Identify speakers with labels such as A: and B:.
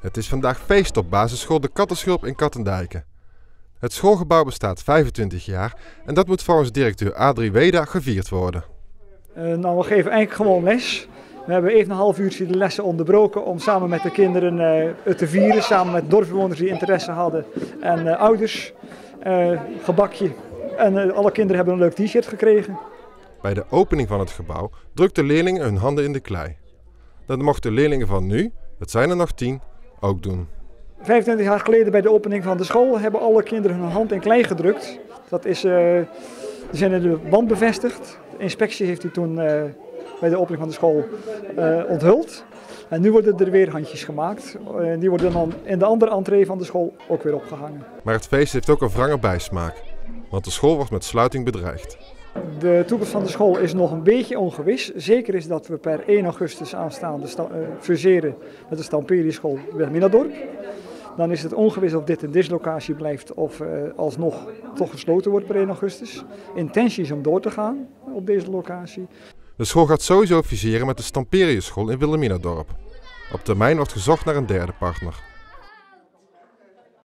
A: Het is vandaag feest op basisschool De Kattenschulp in Kattendijke. Het schoolgebouw bestaat 25 jaar en dat moet volgens directeur Adrie Weda gevierd worden.
B: We geven eigenlijk gewoon les. We hebben even een half uurtje de lessen onderbroken om samen met de kinderen het te vieren. Samen met dorpsbewoners die interesse hadden en ouders. Gebakje. En alle kinderen hebben een leuk t-shirt gekregen.
A: Bij de opening van het gebouw drukten leerlingen hun handen in de klei. Dat mochten leerlingen van nu, het zijn er nog 10, ook doen.
B: 25 jaar geleden bij de opening van de school hebben alle kinderen hun hand in klei gedrukt. Dat is, die zijn in de wand bevestigd. De inspectie heeft die toen bij de opening van de school onthuld. En nu worden er weer handjes gemaakt. Die worden dan in de andere entree van de school ook weer opgehangen.
A: Maar het feest heeft ook een wrange bijsmaak, want de school wordt met sluiting bedreigd.
B: De toekomst van de school is nog een beetje ongewis. Zeker is dat we per 1 augustus aanstaande fuseren met de Stamperieschool Wilhelminadorp. Dan is het ongewis of dit een dislocatie blijft of alsnog toch gesloten wordt per 1 augustus. Intentie is om door te gaan op deze locatie.
A: De school gaat sowieso fuseren met de Stamperieschool in Wilhelminadorp. Op termijn wordt gezocht naar een derde partner.